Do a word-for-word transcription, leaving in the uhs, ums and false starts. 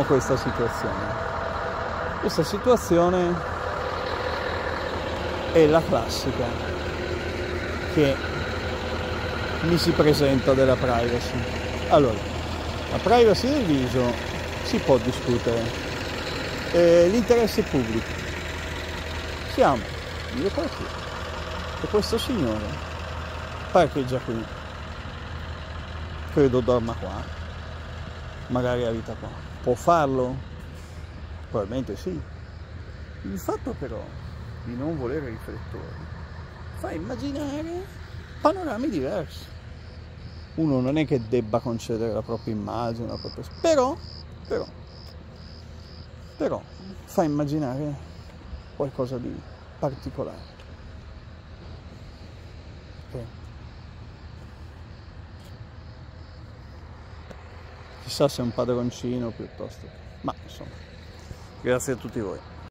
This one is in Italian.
questa situazione. Questa situazione è la classica che mi si presenta della privacy. Allora, la privacy del viso si può discutere, eh, l'interesse pubblico. Siamo io qua qui e questo signore parcheggia qui, credo dorma qua, magari abita qua. Può farlo? Probabilmente sì. Il fatto però di non volere riflettori fa immaginare panorami diversi. Uno non è che debba concedere la propria immagine, la propria... però, però, però fa immaginare qualcosa di particolare. Okay. Chissà se è un padroncino piuttosto, ma insomma, grazie a tutti voi.